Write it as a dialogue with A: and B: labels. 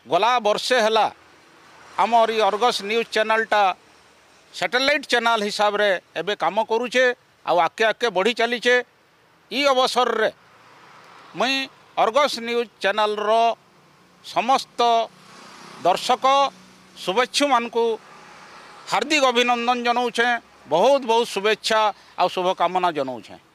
A: गला वर्षे है आमर ये अर्गस न्यूज चैनलटा सैटेलाइट चैनल हिसाब रे एबे काम करुचे आके आके बढ़ी चलीचे। ई अवसर रे मुई अर्गस न्यूज चैनल रो समस्त दर्शक शुभेच्छु मानकु हार्दिक अभिनंदन जनाऊे। बहुत बहुत शुभेच्छा आ शुभकामना जनाऊे।